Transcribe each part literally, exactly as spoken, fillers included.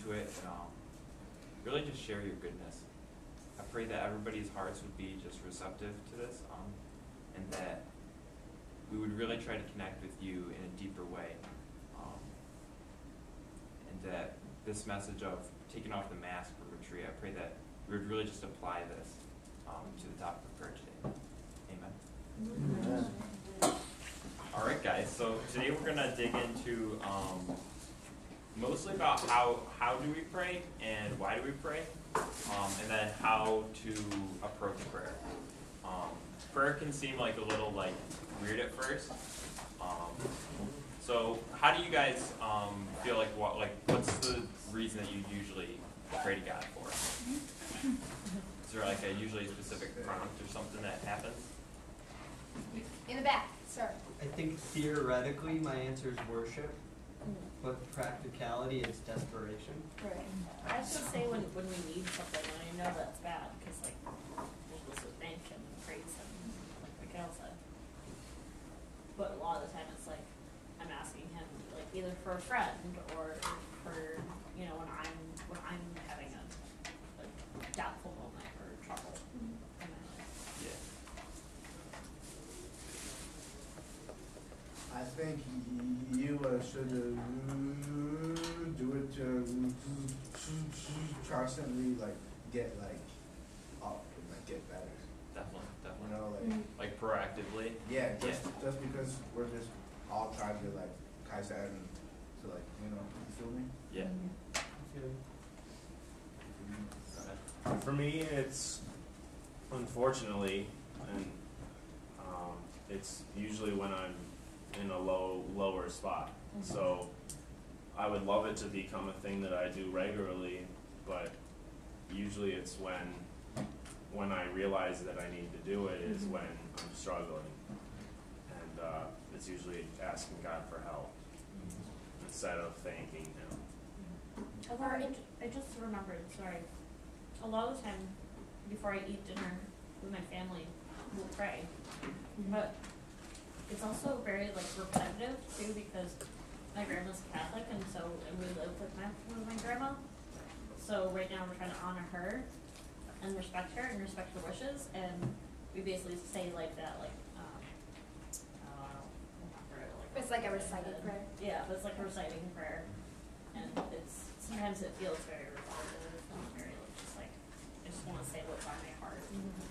into it and um, really just share your goodness. I pray that everybody's hearts would be just receptive to this, um, and that we would really try to connect with you in a deeper way. Um, and that this message of taking off the mask for retreat, I pray that we would really just apply this um, to the topic of prayer today. Amen. Amen. All right, guys, so today we're going to dig into um, mostly about how, how do we pray and why do we pray, um, and then how to approach prayer. Um, prayer can seem like a little like weird at first. Um, so how do you guys um, feel like what like what's the reason that you usually pray to God for? Is there like a usually specific prompt or something that happens? In the back, sir. I think theoretically my answer is worship, but practicality is desperation. Right. I was just say when, when we need something, and I know that's bad, because like, we're supposed to thank him and praise him, like Mikhail said. But a lot of the time it's like, I'm asking him, like, either for a friend, or for, you know, when I'm, when I'm having a, a doubtful moment, or trouble in my life. Yeah. I think you uh, should uh, do it to constantly like get like up and like get better. Definitely, You definitely. know, like Mm-hmm. Like proactively. yeah, just Yeah. just because we're just all trying to like kaizen to like you know you feel me? Yeah. Go ahead. For me, it's unfortunately, and um, it's usually when I'm in a low, lower spot. Mhm. So I would love it to become a thing that I do regularly, but usually it's when when I realize that I need to do it is Mhm. when I'm struggling, and uh, it's usually asking God for help instead of thanking Him. Although I, I just remembered, sorry, a lot of the time before I eat dinner with my family, we'll pray. But it's also very like repetitive too, because my grandma's Catholic, and so and we live with my with my grandma. So right now we're trying to honor her and respect her and respect her wishes, and we basically say like that, like um, I don't know, like It's like a recited prayer. Yeah, but it's like reciting prayer, and it's sometimes it feels very repetitive and very like, just like I just want to say what's on my heart.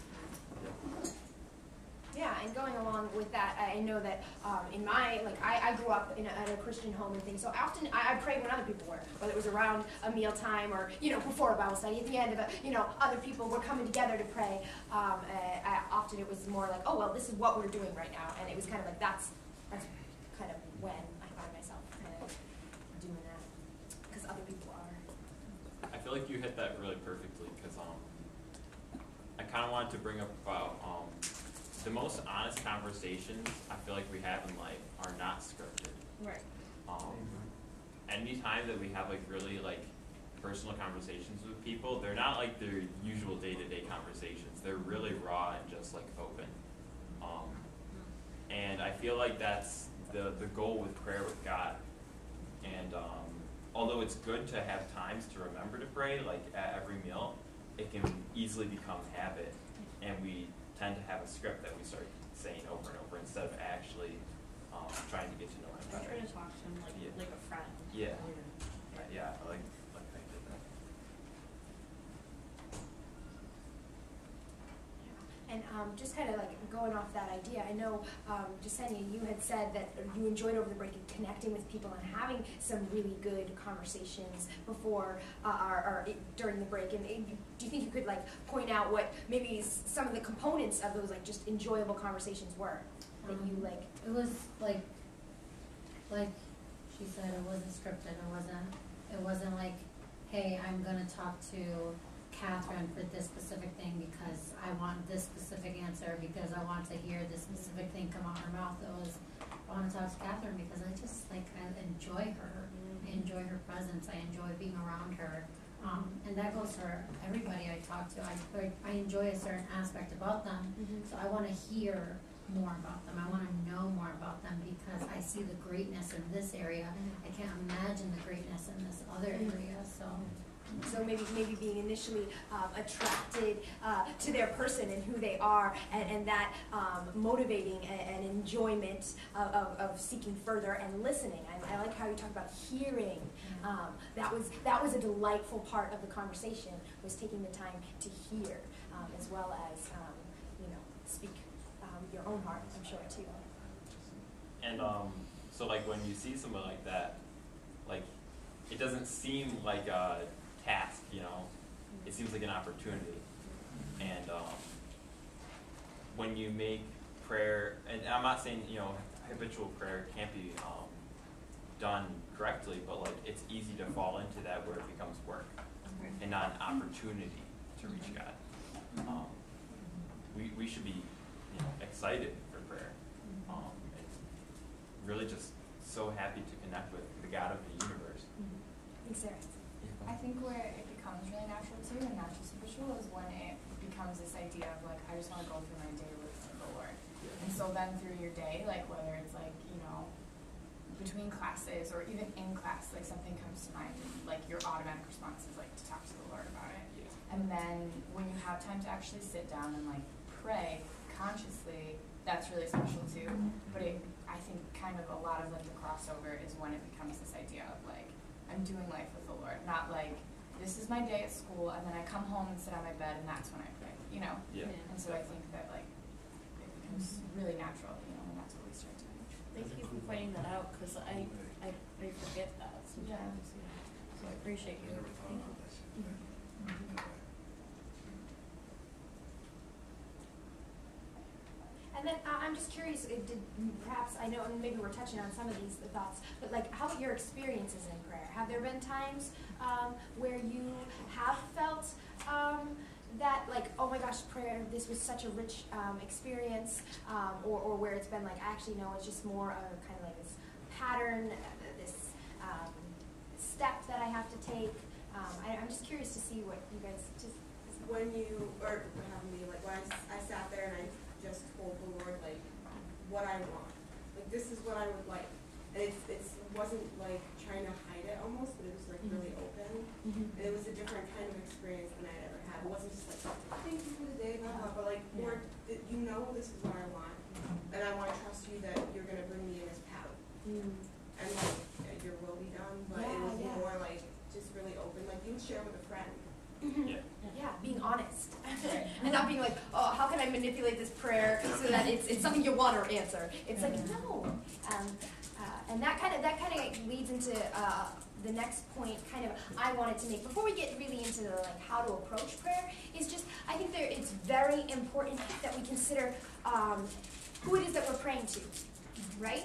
Yeah, and going along with that, I know that um, in my, like, I, I grew up in a, in a Christian home and things, so often I, I prayed when other people were, whether it was around a mealtime or, you know, before a Bible study, at the end of a, you know, other people were coming together to pray. Um, uh, I, often it was more like, oh, well, this is what we're doing right now, and it was kind of like, that's, that's kind of when I find myself kind of doing that, because other people are. I feel like you hit that really perfectly because um, I kind of wanted to bring up about um, the most honest conversations I feel like we have in life are not scripted. Right. Um, anytime that we have like really like personal conversations with people, they're not like their usual day-to-day conversations. They're really raw and just like open. Um, and I feel like that's the, the goal with prayer with God. And um, although it's good to have times to remember to pray, like at every meal, it can easily become habit, and we tend to have a script that we start saying over and over instead of actually um, trying to get to know him I better. try to talk to him like Yeah. like a friend. Yeah, yeah, I like like I did that. And um, just kind of like going off that idea, I know, um, Jasenia, you had said that you enjoyed over the break connecting with people and having some really good conversations before uh, or, or it, during the break. And it, do you think you could like point out what maybe s- some of the components of those like just enjoyable conversations were that you Um, like? It was like, like she said, it wasn't scripted. It wasn't. It wasn't like, hey, I'm gonna talk to Catherine for this specific thing because I want this specific answer, because I want to hear this specific thing come out her mouth. It was, I want to talk to Catherine because I just like I enjoy her. I enjoy her presence. I enjoy being around her. Um, and that goes for everybody I talk to. I I enjoy a certain aspect about them. Mhm. So I want to hear more about them. I wanna know more about them because I see the greatness in this area. I can't imagine the greatness in this other area, so. So maybe maybe being initially um, attracted uh, to their person and who they are, and, and that um, motivating and, and enjoyment of, of, of seeking further and listening. I, I like how you talk about hearing. Um, that was that was a delightful part of the conversation, was taking the time to hear, um, as well as um, you know speak um, your own heart. I'm sure too. And um, so like when you see someone like that, like it doesn't seem like a task, you know, it seems like an opportunity. And um, when you make prayer, and I'm not saying, you know, habitual prayer can't be um, done correctly, but like it's easy to fall into that where it becomes work and not an opportunity to reach God. Um, we, we should be, you know, excited for prayer. Um, it's really just so happy to connect with the God of the universe. Thanks, Sarah. I think where it becomes really natural too, and not just habitual, is when it becomes this idea of like, I just want to go through my day with the Lord. And so then through your day, like whether it's like, you know, between classes or even in class, like something comes to mind, and like your automatic response is like to talk to the Lord about it. Yeah. And then when you have time to actually sit down and like pray consciously, that's really special too. But it, I think kind of a lot of like the crossover is when it becomes this idea of like, I'm doing life with the Lord, not like, this is my day at school, and then I come home and sit on my bed, and that's when I pray, you know? Yeah. And so I think that, like, it becomes really natural, you know, and that's what we start doing. Thank you for pointing that out, because I, I, I forget that sometimes. So I appreciate you. Thank you. And then uh, I'm just curious, uh, did perhaps, I know, and maybe we're touching on some of these thoughts, but like, how about your experiences in prayer? Have there been times um, where you have felt um, that, like, oh my gosh, prayer, this was such a rich um, experience, um, or, or where it's been like, actually, no, it's just more of kind of like this pattern, uh, this um, step that I have to take? Um, I, I'm just curious to see what you guys just. When you, or have me, like, when I, s- I sat there and I just told the Lord, like, what I want. Like, this is what I would like. And it's, it's, it wasn't like trying to hide it almost, but it was like really open. Mm-hmm. And it was a different kind of experience than I'd ever had. It wasn't just like, thank you for the day, blah, blah, but like, Lord, th- you know this is what I want. And I want to trust you that you're going to bring me in this path. Mm. And like, uh, your will be done. But it Yeah, was yeah. more like, just really open. Like, you would share with a friend. Yeah. Yeah, being honest. And not being like, oh, how can I manipulate this prayer so that it's, it's something you want to answer? It's like, no. Um, uh, and that kind of that kind of leads into uh, the next point kind of I wanted to make before we get really into the, like how to approach prayer is just I think there it's very important that we consider um, who it is that we're praying to, right?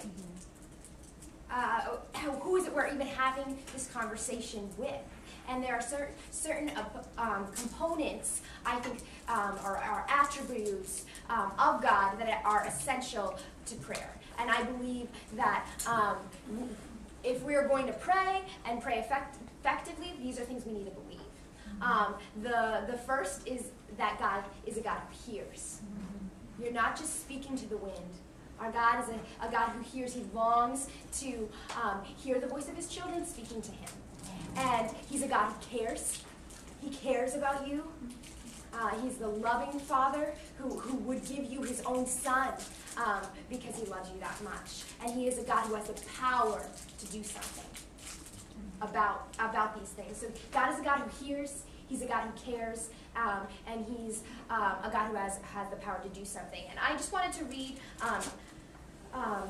Uh, who is it we're even having this conversation with? And there are cer- certain uh, um, components, I think, um, or, or attributes um, of God that are essential to prayer. And I believe that um, if we are going to pray and pray effect- effectively, these are things we need to believe. Um, the, the first is that God is a God who hears. You're not just speaking to the wind. Our God is a, a God who hears. He longs to um, hear the voice of his children speaking to him. And he's a God who cares. He cares about you. Uh, he's the loving Father who, who would give you his own Son um, because he loves you that much. And he is a God who has the power to do something about, about these things. So God is a God who hears. He's a God who cares. Um, and he's um, a God who has, has the power to do something. And I just wanted to read um, um,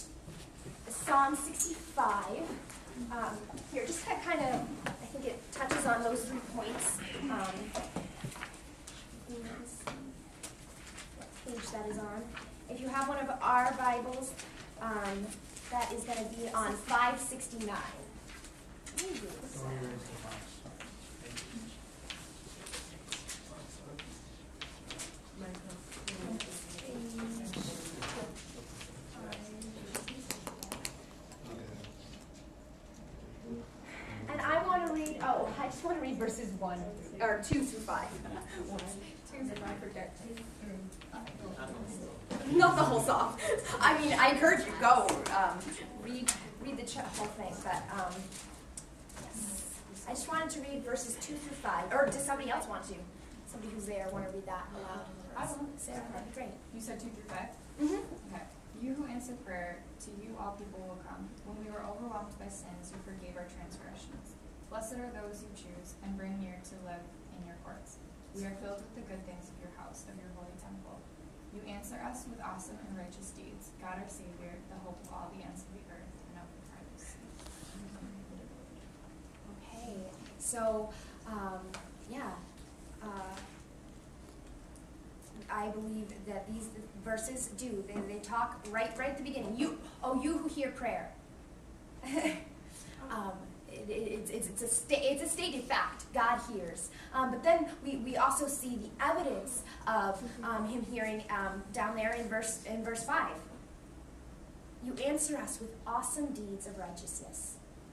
Psalm sixty-five. Um, here, just to kind of, I think it touches on those three points. Um, let's see what page that is on. If you have one of our Bibles, um, that is going to be on five sixty-nine. And I want to read, oh, I just want to read verses one, or two through five. Two through five, forget. not the whole psalm. I mean, I encourage you, go, um, read, read the ch- whole thing, but, um, yes. I just wanted to read verses two through five, or does somebody else want to? Somebody who's there want to read that aloud? I will. Sarah, that'd be great. You said two through five? Mm-hmm. Okay. You who answer prayer, to you all people will come. When we were overwhelmed by sins, you forgave our transgressions. Blessed are those you choose and bring near to live in your courts. We are filled with the good things of your house, of your holy temple. You answer us with awesome and righteous deeds. God our Savior, the hope of all the ends of the earth and of the farthest sea. Okay, so, um, yeah, uh, I believe that these verses do, they, they talk right, right at the beginning. You, oh, you who hear prayer. um, it, it, it's, it's, it's, a sta- it's a stated fact, God hears. Um, but then we, we also see the evidence of um, him hearing um, down there in verse, in verse five. You answer us with awesome deeds of righteousness.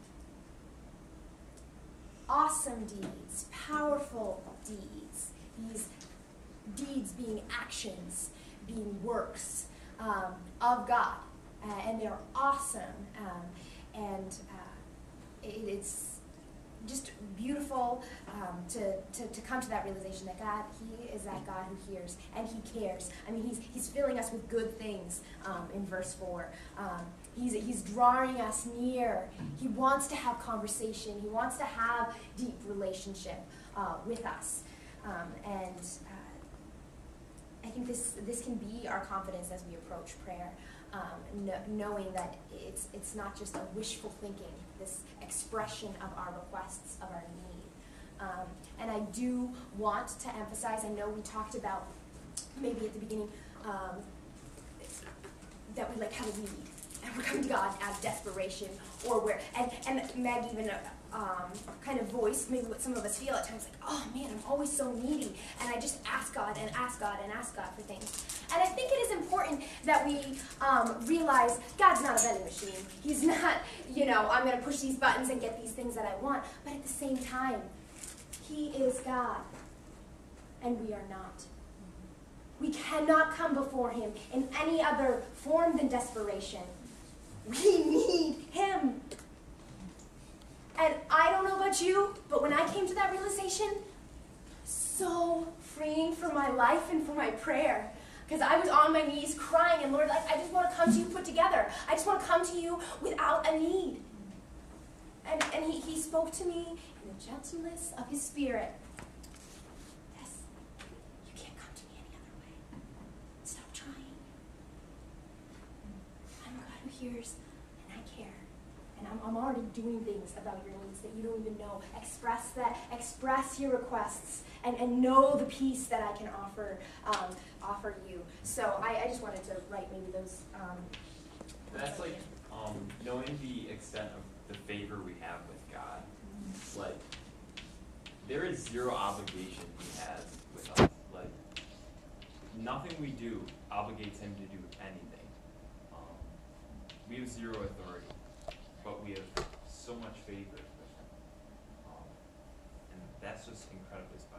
Awesome deeds, powerful deeds. These deeds being actions, being works um, of God, uh, and they're awesome. Um, and uh, it, it's just beautiful um, to, to, to come to that realization that God, He is that God who hears and He cares. I mean, He's He's filling us with good things um, in verse four. Um, he's He's drawing us near. He wants to have conversation. He wants to have deep relationship uh, with us, um, and. Uh, I think this this can be our confidence as we approach prayer, um, kn- knowing that it's it's not just a wishful thinking, this expression of our requests, of our need. Um, and I do want to emphasize, I know we talked about maybe at the beginning um, that we like have a need, and we're coming to God out of desperation, or where, and, and Meg even uh, um, kind of voiced maybe what some of us feel at times, like, oh man, I'm always so needy, and I just ask God and ask God and ask God for things. And I think it is important that we um, realize God's not a vending machine. He's not, you know, I'm going to push these buttons and get these things that I want. But at the same time, He is God, and we are not. We cannot come before Him in any other form than desperation. We need Him. And I don't know about you, but when I came to that realization, so freeing for my life and for my prayer. Because I was on my knees crying, and Lord, like, I just want to come to you put together. I just want to come to you without a need. And, and he, he spoke to me in the gentleness of His Spirit. Yes, you can't come to me any other way. Stop trying. I'm a God who hears, and I care. And I'm, I'm already doing things about your needs that you don't even know. Express that, express your requests, and, and know the peace that I can offer um, offer you. So I, I just wanted to write maybe those. Um, That's like um, knowing the extent of the favor we have with God. Mm-hmm. Like, there is zero obligation He has with us. Like, nothing we do obligates Him to do anything. Um, we have zero authority, but we have so much favor with Him. Um, and that's just incredibly special.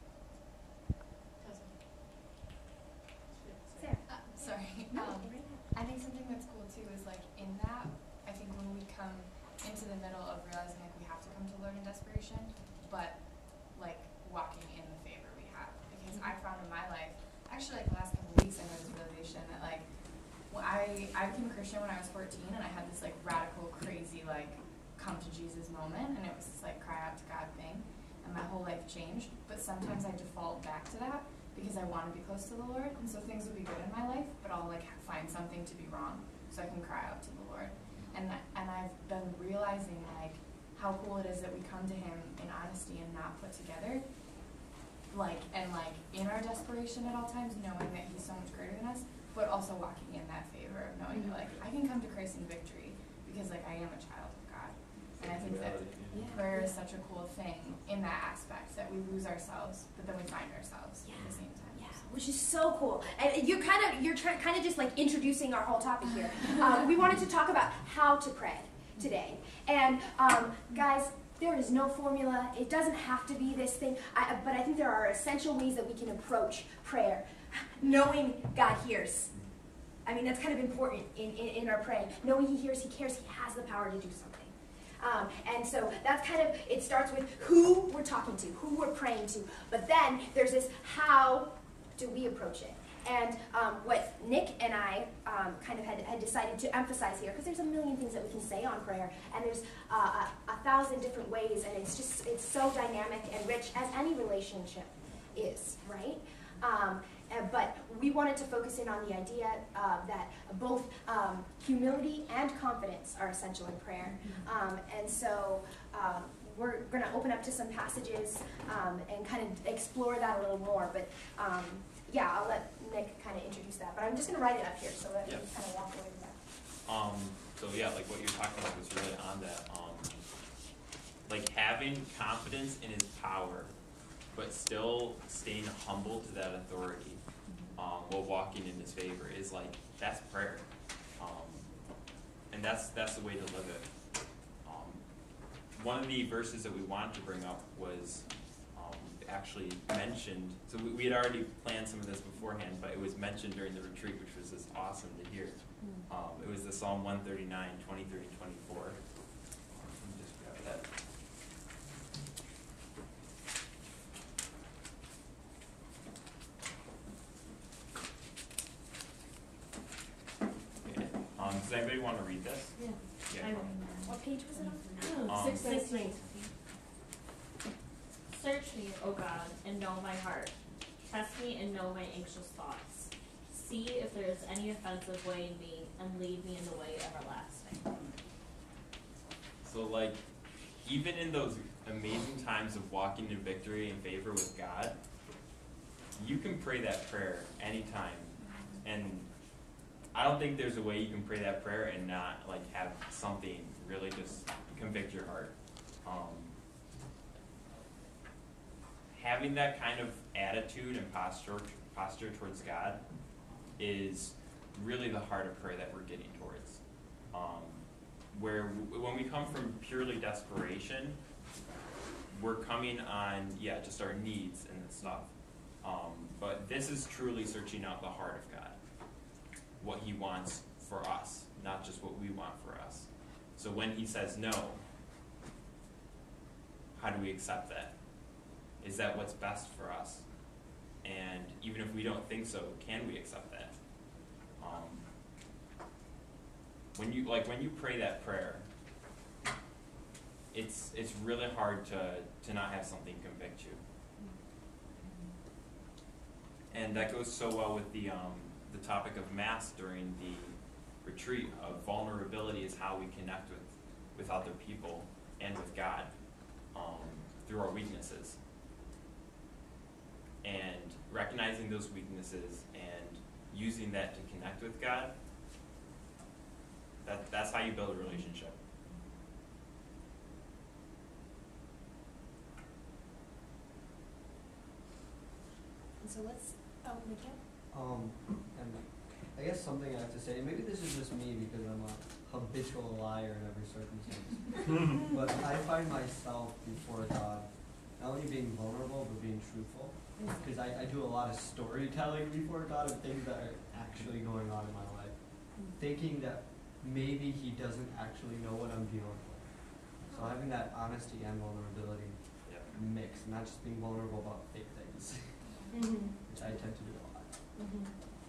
Sarah. Uh, sorry. No, Um, right now. I think something that's cool too is like in that, I think when we come into the middle of realizing like we have to come to the Lord in desperation, but like walking in the favor we have. Because I found in my life, actually like the last couple of weeks I had this realization that like when I, I became a Christian when I was fourteen, and I had this like radical, crazy like come to Jesus moment, and it was this like cry out to God thing, and my whole life changed. But sometimes I default back to that because I want to be close to the Lord, and so things will be good in my life, but I'll like find something to be wrong, so I can cry out to the Lord. And and I've been realizing like how cool it is that we come to Him in honesty and not put together, like and like in our desperation at all times, knowing that He's so much greater than us, but also walking in that favor of knowing that like I can come to Christ in victory because like I am a child of God. And I think that Yeah. prayer is such a cool thing in that aspect, that we lose ourselves, but then we find ourselves Yeah. at the same time. Yeah, which is so cool. And you're kind of you're try, kind of just like introducing our whole topic here. Um, we wanted to talk about how to pray today. And um, guys, there is no formula. It doesn't have to be this thing. I, but I think there are essential ways that we can approach prayer, knowing God hears. I mean, that's kind of important in, in, in our praying. Knowing he hears, he cares, he has the power to do something. Um, and so that's kind of, it starts with who we're talking to, who we're praying to. But then there's this, how do we approach it? And um, what Nick and I um, kind of had, had decided to emphasize here, because there's a million things that we can say on prayer, and there's uh, a, a thousand different ways, and it's just, it's so dynamic and rich, as any relationship is, right? Um, and, but we wanted to focus in on the idea uh, that both um, humility and confidence are essential in prayer. Um, and so um, we're going to open up to some passages um, and kind of explore that a little more. But um, yeah, I'll let Nick kind of introduce that. But I'm just going to write it up here so that Yep. we kind of walk away with that. Um, so yeah, like what you're talking about was really on that. Um, like having confidence in his power, but still staying humble to that authority, um, while walking in his favor is like, that's prayer. Um, and that's, that's the way to live it. Um, one of the verses that we wanted to bring up was, um, actually mentioned, so we, we had already planned some of this beforehand, but it was mentioned during the retreat, which was just awesome to hear. Um, it was the Psalm one thirty-nine, twenty-three and twenty-four. Um, let me just grab that. Okay. Um, does anybody want to read this? Yeah. Yeah. I go. What page was it on? Um, Six nineteen. Search me, O God, and know my heart. Test me and know my anxious thoughts. See if there is any offensive way in me, and lead me in the way everlasting. So like, even in those amazing times of walking in victory and favor with God, you can pray that prayer anytime. And I don't think there's a way you can pray that prayer and not like have something really just convict your heart. Um, having that kind of attitude and posture posture towards God is really the heart of prayer that we're getting towards. Um, where w- when we come from purely desperation, we're coming on, yeah, just our needs and stuff. Um, but this is truly searching out the heart of God, what he wants for us, not just what we want for us. So when he says no, how do we accept that? Is that what's best for us? And even if we don't think so, can we accept that? Um, when you like when you pray that prayer, it's it's really hard to to not have something convict you. And that goes so well with the um, the topic of Mass during the retreat of vulnerability is how we connect with, with other people and with God um, through our weaknesses. And recognizing those weaknesses and using that to connect with God, that, that's how you build a relationship. And so let's, oh, Nick. Um, and I guess something I have to say, maybe this is just me because I'm a habitual liar in every circumstance, but I find myself before God not only being vulnerable, but being truthful. Because I, I do a lot of storytelling before God of things that are actually going on in my life. Thinking that maybe he doesn't actually know what I'm dealing with. So having that honesty and vulnerability Yeah. mix, not just being vulnerable about fake things, Mm-hmm. which I tend to do a lot. Mm-hmm.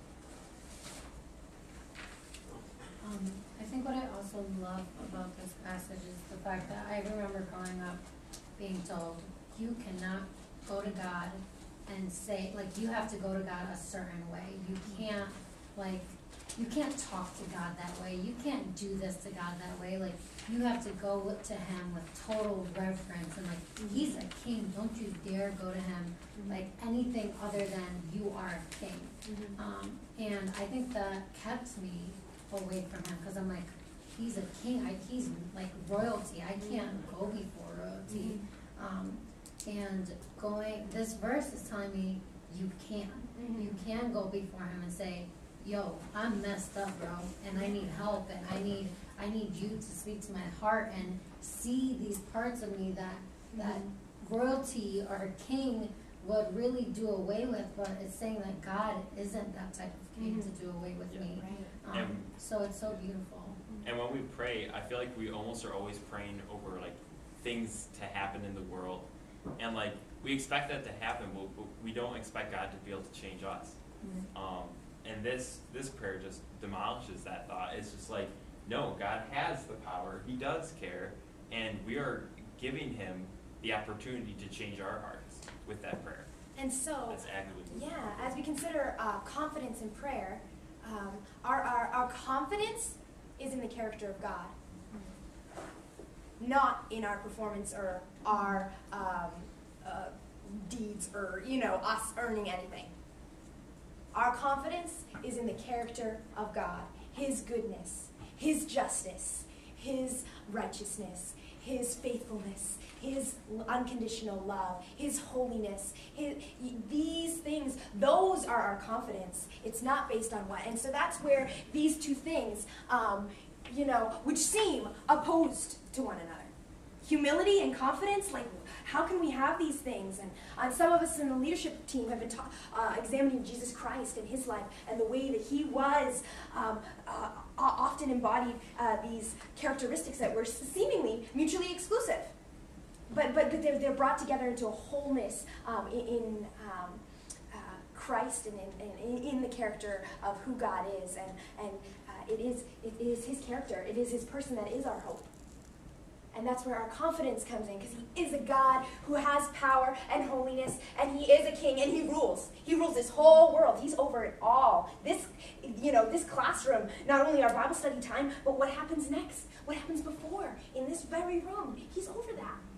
Um, I think what I also love about this passage is the fact that I remember growing up being told, you cannot go to God and say, like, you have to go to God a certain way. You can't, like, you can't talk to God that way. You can't do this to God that way. Like, you have to go to him with total reverence and like, Mm-hmm. he's a king. Don't you dare go to him Mm-hmm. like anything other than you are a king. Mm-hmm. Um, and I think that kept me away from him because I'm like, he's a king. I, he's like royalty. I can't go before royalty. Um, and going, this verse is telling me you can. Mhm. You can go before him and say, yo, I'm messed up, bro, and I need help, and I need, I need you to speak to my heart and see these parts of me that, that royalty or a king would really do away with, but it's saying that God isn't that type of king Mhm. to do away with Yeah. me. Right. Um, And- so it's so beautiful. And when we pray, I feel like we almost are always praying over like things to happen in the world, and like we expect that to happen, but but we don't expect God to be able to change us. Um, and this this prayer just demolishes that thought. It's just like, no, God has the power. He does care, and we are giving Him the opportunity to change our hearts with that prayer. And so, That's actively. yeah, as we consider uh, confidence in prayer, um, our, our, our confidence is in the character of God, not in our performance or our um, uh, deeds or, you know, us earning anything. Our confidence is in the character of God, His goodness, His justice, His righteousness, His faithfulness, His unconditional love, His holiness, His, these things, those are our confidence. It's not based on what. And so that's where these two things, um, you know, which seem opposed to one another. Humility and confidence, like, how can we have these things? And uh, some of us in the leadership team have been ta- uh, examining Jesus Christ and His life and the way that He was um, uh, often embodied uh, these characteristics that were seemingly mutually exclusive. But, but, but they're, they're brought together into a wholeness um, in, in um, uh, Christ and in, in, in the character of who God is. And, and uh, it is it is His character. It is His person that is our hope. And that's where our confidence comes in, because He is a God who has power and holiness, and He is a king, and He rules. He rules this whole world. He's over it all. This, you know, this classroom, not only our Bible study time, but what happens next, what happens before, in this very room. He's over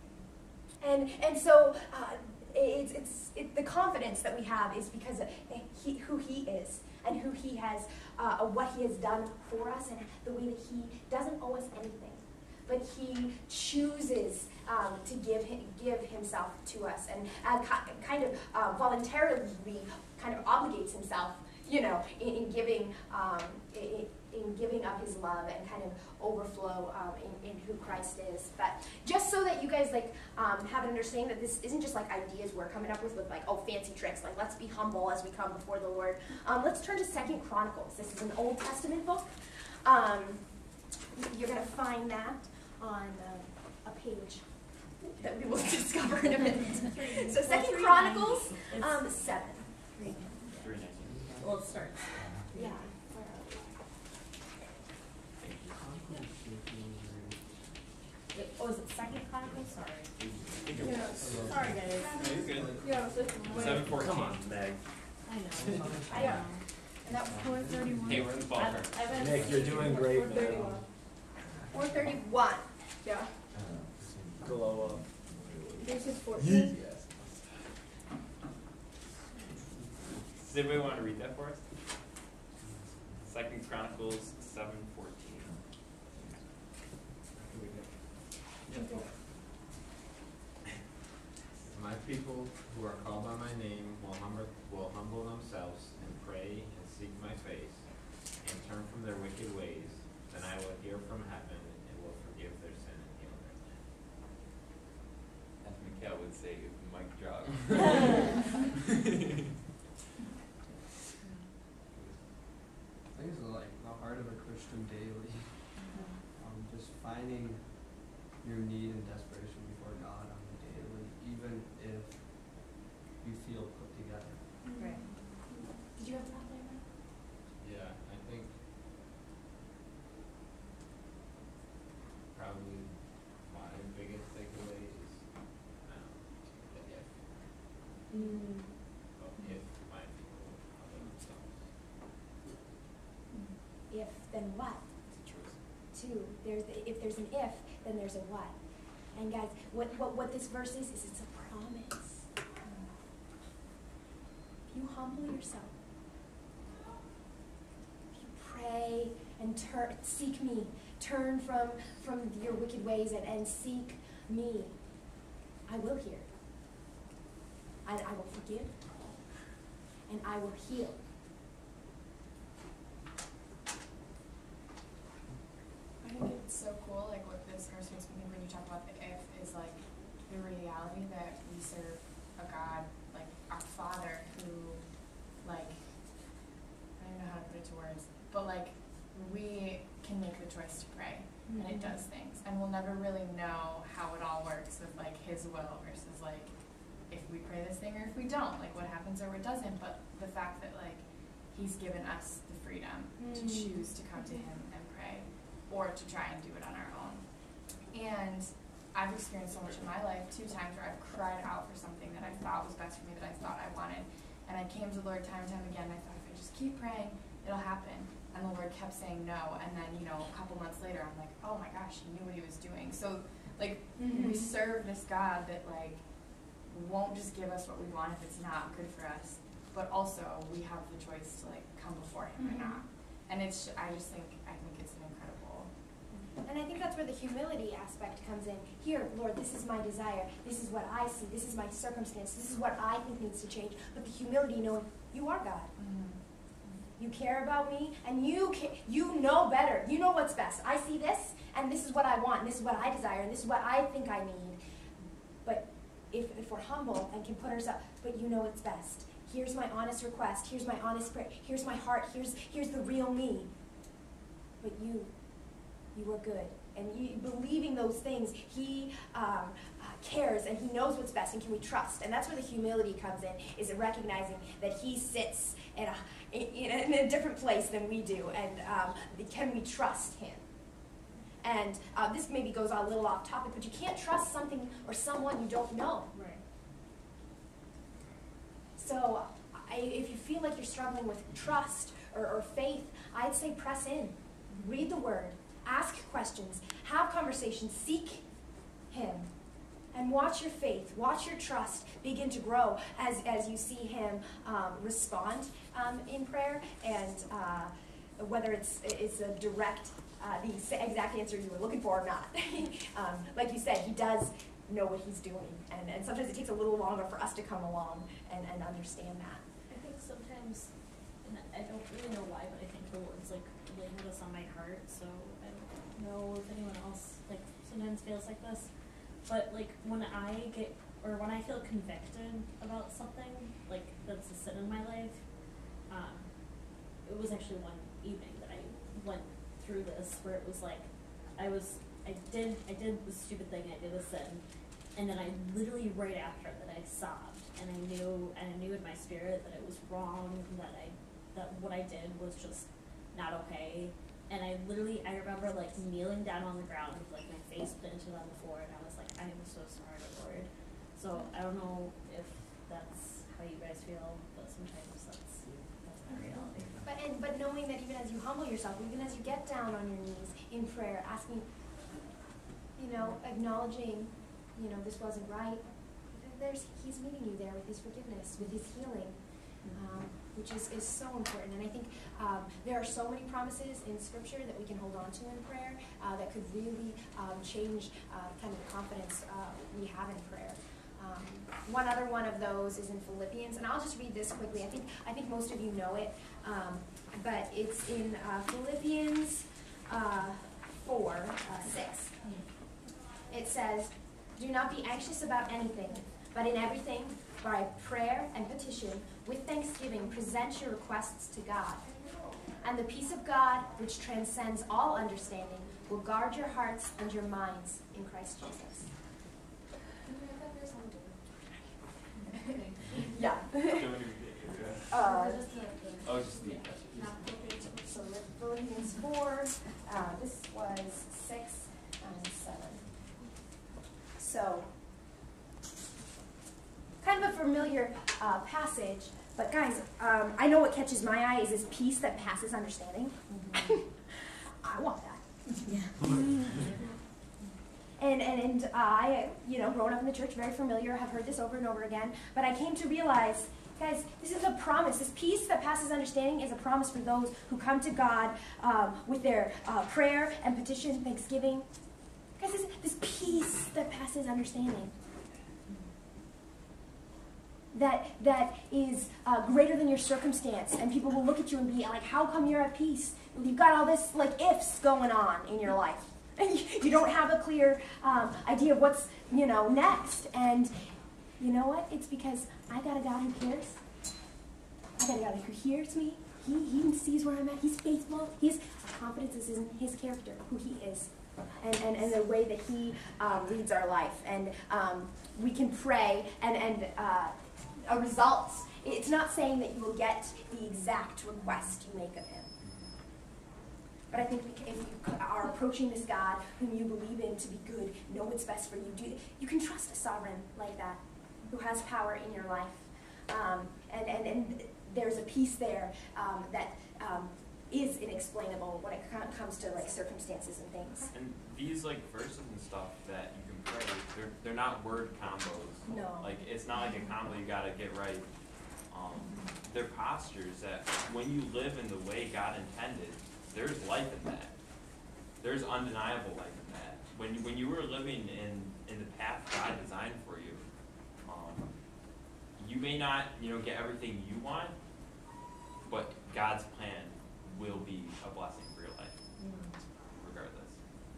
that. And and so uh, it's it's it, the confidence that we have is because of he, who He is, and who He has, uh, what He has done for us, and the way that He doesn't owe us anything. But He chooses um, to give him, give Himself to us, and uh, kind of uh, voluntarily kind of obligates Himself, you know, in, in giving um, in, in giving up His love and kind of overflow um, in, in who Christ is. But just so that you guys like um, have an understanding that this isn't just like ideas we're coming up with with like, oh, fancy tricks. Like, let's be humble as we come before the Lord. Um, let's turn to Second Chronicles. This is an Old Testament book. Um, you're gonna find that on uh, a page that we will discover in a minute. So Second Chronicles um, seven. Three nineteen. Well, it starts. Yeah. It, oh, is it Second Chronicles? Sorry. I think it was. Sorry, guys. No, you're good. Yeah, so Seven fourteen. Come on, Meg. I know. I Yeah. know. And that was four thirty-one. Hey, we're in the ballpark. I've, I've been Nick, you're doing great, man. four thirty-one. Yeah. Glow up. This is fourteen. Does anybody want to read that for us? Second Chronicles seven fourteen. My people who are called by my name will humble, will humble themselves and pray and seek my face and turn from their wicked ways. Then I will hear from heaven and will forgive their sin and heal their land. As Mikhail would say, mic drop. I think it's like the heart of a Christian daily. Um, just finding your need and desperation before God on the daily, even if you feel put together. Right. Did you have that there? Yeah, I think probably my biggest takeaway is um, the if. Mm. Well, if my people humble themselves. If, then what? It's a choice. Two. There's the, if there's an if, then there's a what. And guys, what, what, what this verse is, is it's a promise. If you humble yourself, if you pray and turn, seek me, turn from, from your wicked ways and, and seek me, I will hear. And I will forgive. And I will heal. I think it's so cool, like what this verse makes me think when you talk about the if is like the reality that we serve a God like choice to pray, and it does things. And we'll never really know how it all works with like His will versus like if we pray this thing or if we don't, like what happens or what doesn't. But the fact that like He's given us the freedom to choose to come to Him and pray, or to try and do it on our own. And I've experienced so much in my life, two times where I've cried out for something that I thought was best for me, that I thought I wanted. And I came to the Lord time and time again, and I thought if I just keep praying, it'll happen. And the Lord kept saying no. And then, you know, a couple months later, I'm like, oh my gosh, He knew what He was doing. So, like, mm-hmm. we serve this God that, like, won't just give us what we want if it's not good for us, but also we have the choice to, like, come before Him mm-hmm. or not. And it's, I just think, I think it's an incredible. And I think that's where the humility aspect comes in. Here, Lord, this is my desire. This is what I see. This is my circumstance. This is what I think needs to change. But the humility knowing you are God. Mm-hmm. You care about me, and you ca- you know better. You know what's best. I see this, and this is what I want, and this is what I desire, and this is what I think I need. But if, if we're humble and can put ourselves, but you know what's best. Here's my honest request. Here's my honest prayer. Here's my heart. Here's here's the real me. But you, you are good. And you, believing those things, He um, uh, cares and He knows what's best, and can we trust? And that's where the humility comes in, is it recognizing that He sits in a, in a, in a different place than we do, and um, can we trust Him? And uh, this maybe goes a little off topic, but you can't trust something or someone you don't know. Right. So I, if you feel like you're struggling with trust or, or faith, I'd say press in. Read the Word. Ask questions. Have conversations. Seek Him. And watch your faith, watch your trust begin to grow as, as you see Him um, respond um, in prayer. And uh, whether it's, it's a direct, uh, the exact answer you were looking for or not. um, like you said, He does know what He's doing. And, and sometimes it takes a little longer for us to come along and, and understand that. I think sometimes, and I don't really know why, but I think the Lord's like laying this on my heart, so I don't know if anyone else like sometimes feels like this. But like when I get, or when I feel convicted about something, like that's a sin in my life, um, it was actually one evening that I went through this where it was like, I was, I did, I did the stupid thing, I did a sin, and then I literally right after that I sobbed, and I knew, and I knew in my spirit that it was wrong, that I, that what I did was just not okay. And I literally, I remember like kneeling down on the ground with like my face planted on the floor, and I was like, I am so sorry, Lord. So I don't know if that's how you guys feel, but sometimes that's that's my reality. But and but knowing that even as you humble yourself, even as you get down on your knees in prayer, asking, you know, acknowledging, you know, this wasn't right. There's He's meeting you there with His forgiveness, with His healing. Um, which is, is so important. And I think um, there are so many promises in Scripture that we can hold on to in prayer uh, that could really um, change uh, kind of the confidence uh, we have in prayer. Um, one other one of those is in Philippians, and I'll just read this quickly. I think I think most of you know it, um, but it's in uh, Philippians uh, four, uh, six. It says, "Do not be anxious about anything, but in everything, by prayer and petition, with thanksgiving, present your requests to God. And the peace of God, which transcends all understanding, will guard your hearts and your minds in Christ Jesus." Yeah. uh, Oh, just the. so Philippians four, uh, this was six and seven. So, kind of a familiar uh, passage, but guys, um, I know what catches my eye is this peace that passes understanding. Mm-hmm. I want that. Yeah. and and, and uh, I, you know, growing up in the church, very familiar, have heard this over and over again, but I came to realize, guys, this is a promise. This peace that passes understanding is a promise for those who come to God um, with their uh, prayer and petition, thanksgiving. Guys, this, this peace that passes understanding. That that is uh, greater than your circumstance, and people will look at you and be like, "How come you're at peace? You've got all this like ifs going on in your life, and you don't have a clear um, idea of what's you know next." And you know what? It's because I got a God who cares. I got a God who hears me. He he sees where I'm at. He's faithful. He's confidence is in his character, who he is, and, and, and the way that he um, leads our life. And um, we can pray, and, and uh, a result, it's not saying that you will get the exact request you make of him. But I think if you are approaching this God whom you believe in to be good, know what's best for you, do, you can trust a sovereign like that who has power in your life. Um, and, and, and there's a peace there um, that um, is inexplainable when it comes to like circumstances and things. And these like verses and stuff that you can pray, they're, they're not word combos. No. Like, it's not like a combo you gotta get right. Um, they're postures that when you live in the way God intended, there's life in that. There's undeniable life in that. When you, when you were living in, in the path God designed for you, um, you may not, you know, get everything you want, but God's plan will be a blessing for your life, regardless.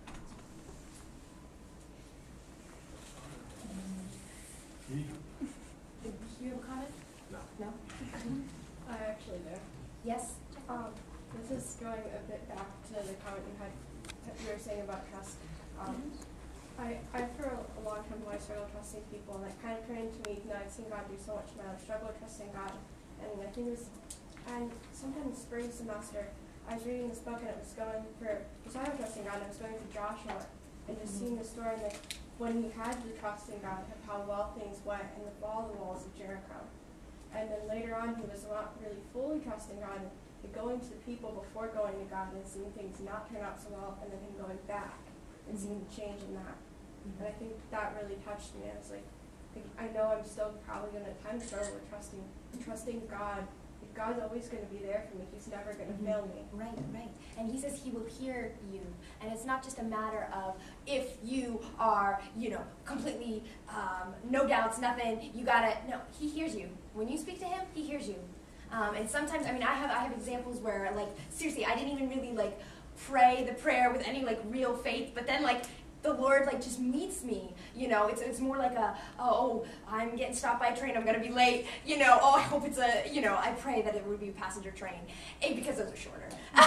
Did you have a comment? No. No? I actually do. Yes? Um, this is going a bit back to the comment you had, that you were saying about trust. Um, I, I for a long time I struggled trusting people, and that kind of turned into me, you know, I've seen God do so much in my life, struggled trusting God. And I think it was, and sometime in spring semester, I was reading this book, and it was going for, because I was trusting God, and I was going through Joshua, and just seeing the story, like, when he had the trust in God, of how well things went, and the all the walls of Jericho. And then later on, he was not really fully trusting God, and going to the people before going to God and seeing things not turn out so well, and then him going back and seeing the change in that. And I think that really touched me. I was like, like I know I'm still probably going to time struggle with trusting, trusting God. Like, God's always going to be there for me. He's never going to Mm-hmm. fail me. Right, right. And he says he will hear you. And it's not just a matter of if you are, you know, completely, um, no doubts, nothing, you gotta, no, he hears you. When you speak to him, he hears you. Um, and sometimes, I mean, I have I have examples where, like, seriously, I didn't even really, like, pray the prayer with any, like, real faith, but then, like, the Lord, like, just meets me, you know. It's it's more like a, oh, I'm getting stopped by a train, I'm going to be late, you know. Oh, I hope it's a, you know, I pray that it would be a passenger train, A, because those are shorter.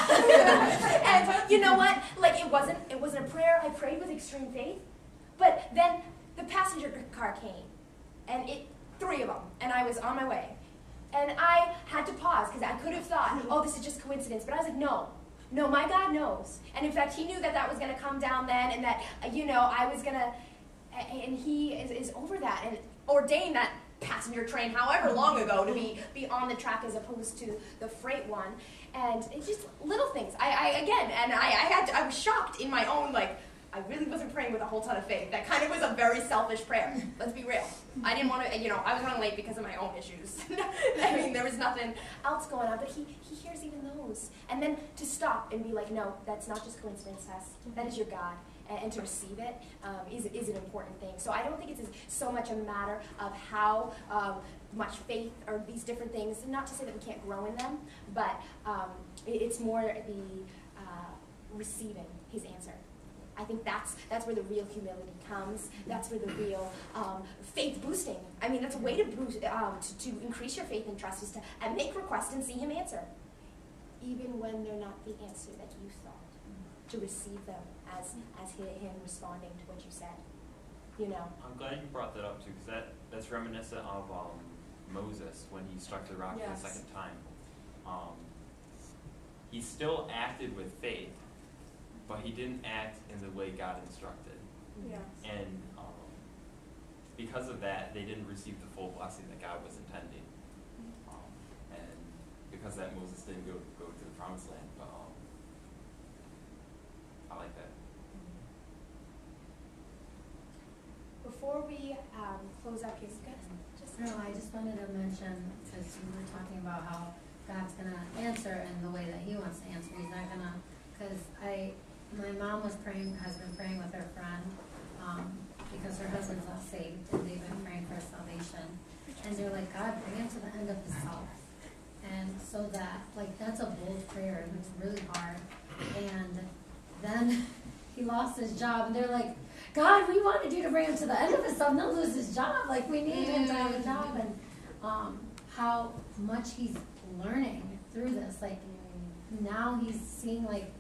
And you know what? Like, it wasn't, it wasn't a prayer I prayed with extreme faith, but then the passenger car came, and it, three of them, and I was on my way. And I had to pause, because I could have thought, oh, this is just coincidence. But I was like, no. No, my God knows. And in fact, he knew that that was going to come down then, and that, uh, you know, I was going to, and he is, is over that, and ordained that passenger train however long ago to be, be on the track as opposed to the freight one. And it's just little things. I, I again, and I, I had to, I was shocked in my own, like, I really wasn't praying with a whole ton of faith. That kind of was a very selfish prayer. Let's be real. I didn't want to, you know, I was running late because of my own issues. I mean, there was nothing else going on, but he, he hears even those. And then to stop and be like, no, that's not just coincidence, Tess. That is your God. And, and to receive it um, is, is an important thing. So I don't think it's so much a matter of how um, much faith or these different things, not to say that we can't grow in them, but um, it, it's more the uh, receiving his answer. I think that's that's where the real humility comes. That's where the real um, faith boosting. I mean, that's a way to boost, um, to, to increase your faith and trust is to and make requests and see him answer, even when they're not the answer that you thought. To receive them as as him responding to what you said. You know. I'm glad you brought that up too, because that that's reminiscent of um, Moses when he struck the rock Yes. for the second time. Um, he still acted with faith, but he didn't act in the way God instructed. Yes. And um, because of that, they didn't receive the full blessing that God was intending. Um, and because of that, Moses didn't go go to the promised land. But um, I like that. Before we um, close up here, you guys just No, I just wanted to mention, because you were talking about how God's gonna answer in the way that he wants to answer. He's not gonna, because I, my mom was praying, has been praying with her friend, um, because her husband's not saved, and they've been praying for salvation. And they're like, God, bring him to the end of himself. And so that, like, that's a bold prayer, and it's really hard. And then he lost his job, and they're like, God, we wanted you to bring him to the end of himself, not lose his job. Like, we need him to have a job. And um, how much he's learning through this. Like, now he's seeing, like,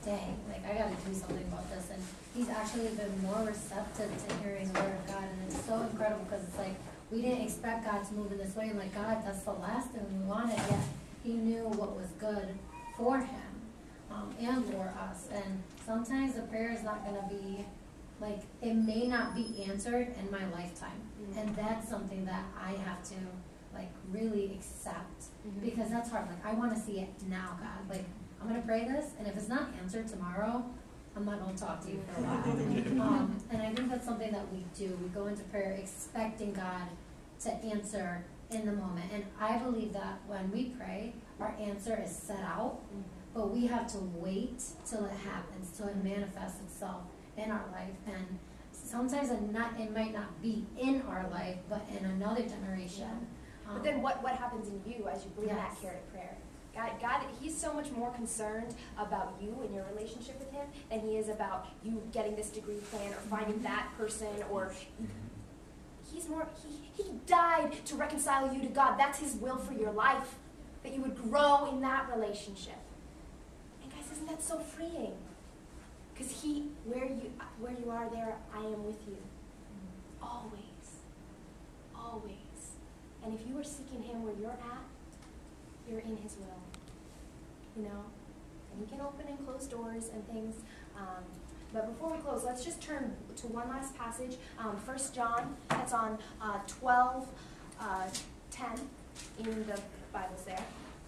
dang, like I gotta do something about this, and he's actually been more receptive to hearing the word of God, and it's so incredible, because it's like, we didn't expect God to move in this way, and like, God, that's the last thing we wanted, yet he knew what was good for him, um, and for us, and sometimes the prayer is not gonna be, like, it may not be answered in my lifetime, Mhm. and that's something that I have to, like, really accept, Mhm. because that's hard, like, I wanna see it now, God, like, I'm gonna pray this, and if it's not answered tomorrow, I'm not gonna talk to you for a while. Um, and I think that's something that we do, we go into prayer expecting God to answer in the moment, and I believe that when we pray, our answer is set out, Mhm. but we have to wait till it happens, till it manifests itself in our life, and sometimes it not, it might not be in our life, but in another generation. But then what, what happens in you as you bring that Yes. care to prayer? God, God, he's so much more concerned about you and your relationship with him than he is about you getting this degree plan or finding that person, or he's more, he, he died to reconcile you to God. That's his will for your life, that you would grow in that relationship. And guys, isn't that so freeing? Because he, where you, where you are there, I am with you. Always. Always. And if you are seeking him where you're at, you're in his will. You know? And he can open and close doors and things. Um, but before we close, let's just turn to one last passage. Um, First John, that's on uh, twelve, uh, ten in the Bibles there.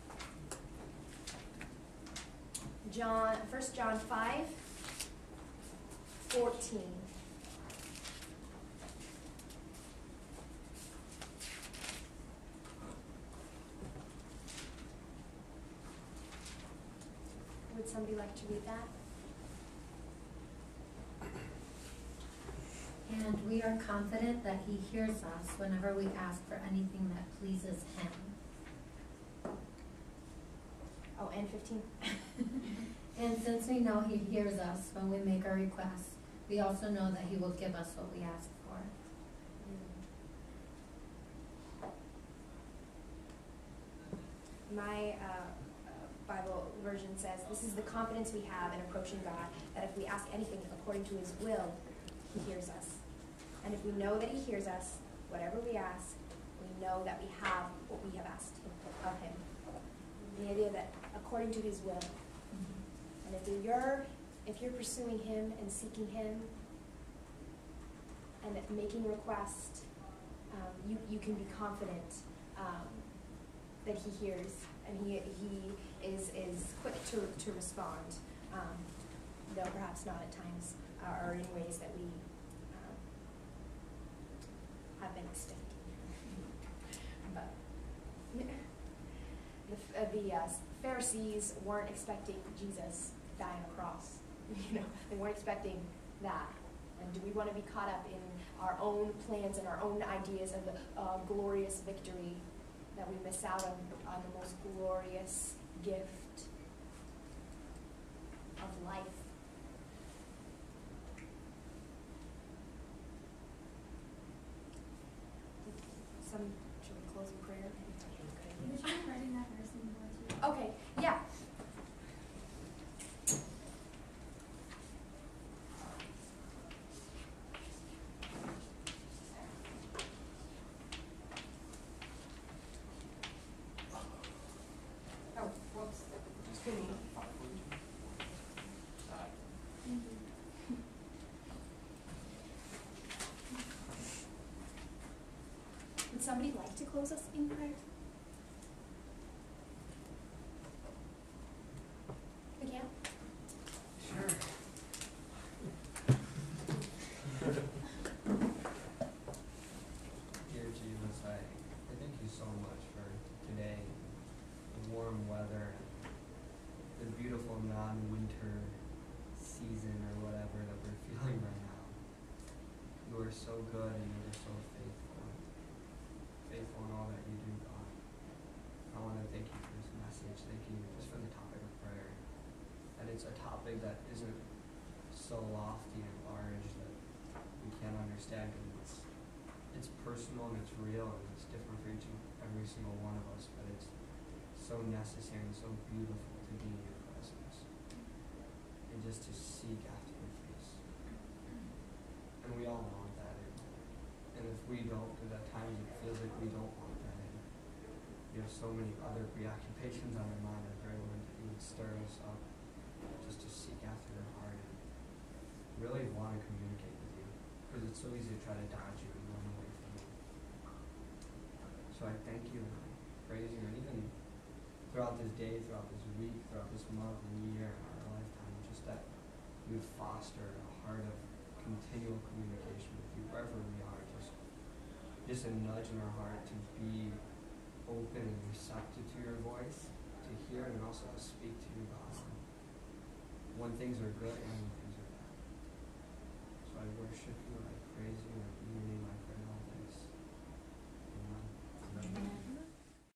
John, First John five, fourteen. Would somebody like to read that? And we are confident that he hears us whenever we ask for anything that pleases him. Oh, and fifteen. And since we know he hears us when we make our requests, we also know that he will give us what we ask for. My uh, Bible version says, this is the confidence we have in approaching God, that if we ask anything according to his will, he hears us. And if we know that he hears us, whatever we ask, we know that we have what we have asked of him. The idea that according to his will. And if you're, if you're pursuing him and seeking him and making requests, um, you, you can be confident um, that he hears and he, he is, is quick to, to respond, um, though perhaps not at times uh, or in ways that we um, have been expecting. But the, uh, the uh, Pharisees weren't expecting Jesus to die on a cross. You know, they weren't expecting that. And do we want to be caught up in our own plans and our own ideas of the uh, glorious victory that we miss out on, on the most glorious gift of life? Some, should we close in prayer? Would you mind writing that verse in the board too? Okay, yeah. Oh, whoops. Just kidding. Would somebody like to close us in prayer? We can. Sure. Dear Jesus, I, I thank you so much for today, the warm weather, and the beautiful non-winter season or whatever that we're feeling right now. You are so good and you are so faithful, faithful in all that you do, God. I want to thank you for this message. Thank you just for the topic of prayer. And it's a topic that isn't so lofty and large that we can't understand, because it's, it's personal and it's real and it's different for each and every single one of us, but it's so necessary and so beautiful to be in your presence. In and just to seek after your face. And we all want that. And if we don't, because at times it feels like we don't want that. And we have so many other preoccupations on our mind. I pray, Lord, that you would stir us up just to seek after your heart and really want to communicate with you. Because it's so easy to try to dodge you and run away from you. So I thank you and I praise you. And even throughout this day, throughout this week, throughout this month and year, our lifetime, just that you would foster a heart of continual communication with you wherever we are. Just, just a nudge in our heart to be open and receptive to your voice, to hear and also to speak to you, God, when things are good and when things are bad. So I worship you, I praise you, and in your name I